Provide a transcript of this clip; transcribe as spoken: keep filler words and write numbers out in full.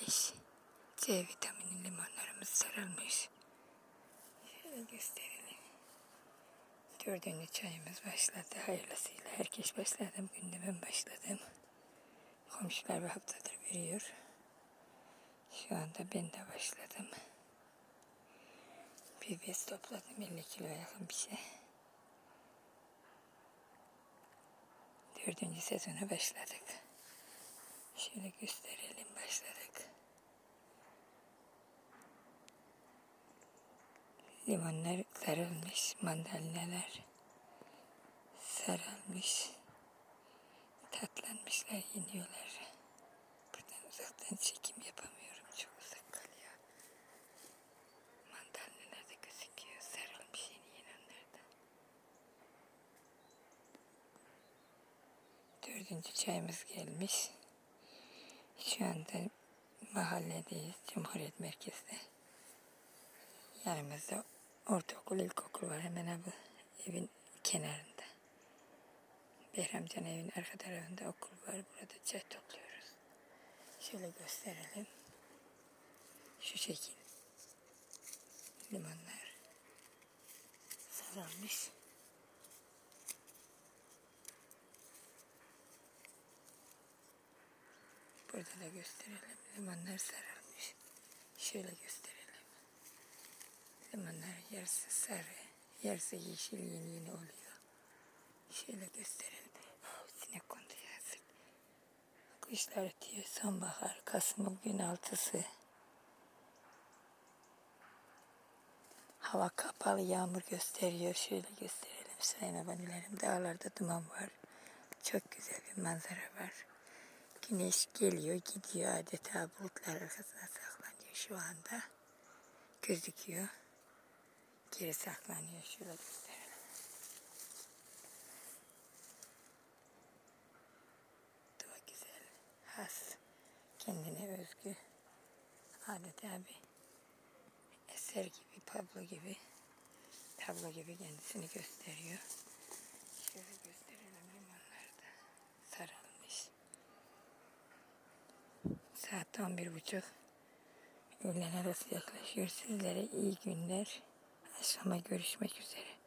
sarılmış. C vitamini limonlarımız sarılmış. Şöyle gösterelim. Dördüncü çayımız başladı. Hayırlısıyla herkes başladı. Bugün de ben başladım. Komşular bir haftadır veriyor. Şu anda ben de başladım. Bir bez topladım. elli kiloya yakın bir şey. Dördüncü sezona başladık. Şöyle gösterelim, başladık. Limonlar sarılmış, mandalinalar sarılmış, tatlanmışlar, yeniyorlar. Buradan uzaktan çekim yapamıyorum, çok uzak kalıyor. Mandalinalar da gözüküyor, sarılmış yeni yenenlerden. Dördüncü çayımız gelmiş. Şu anda mahalledeyiz, Cumhuriyet Merkez'de. Yanımızda ortaokul, ilkokul var hemen bu evin kenarında. Behramcan evin arka tarafında okul var. Burada çay topluyoruz. Şöyle gösterelim. Şu şekil. Limonlar sarılmış. Burada da gösterelim. Limonlar sarılmış. Şöyle gösterelim. Limonlar yarısı sarı, yarısı yeşil yeni yeni oluyor. Şöyle gösterelim. Oh, sinek kondu yazık. Kuşlar ötüyor. Sonbahar, Kasım bugün altısı. Hava kapalı, yağmur gösteriyor. Şöyle gösterelim sayın abonelerim. Dağlarda duman var. Çok güzel bir manzara var. Güneş geliyor, gidiyor. Adeta bulutlar arkasına saklanıyor şu anda. Gözüküyor. Geri saklanıyor. Şöyle gösterelim. Doğa güzel, has, kendine özgü. Adeta bir eser gibi, tablo gibi. Tablo gibi kendisini gösteriyor. Şöyle gösterelim, limonlar da sarılmış. Saat on bir buçuk. Öğlen arası yaklaşıyor. Sizlere iyi günler. Akşama görüşmek üzere.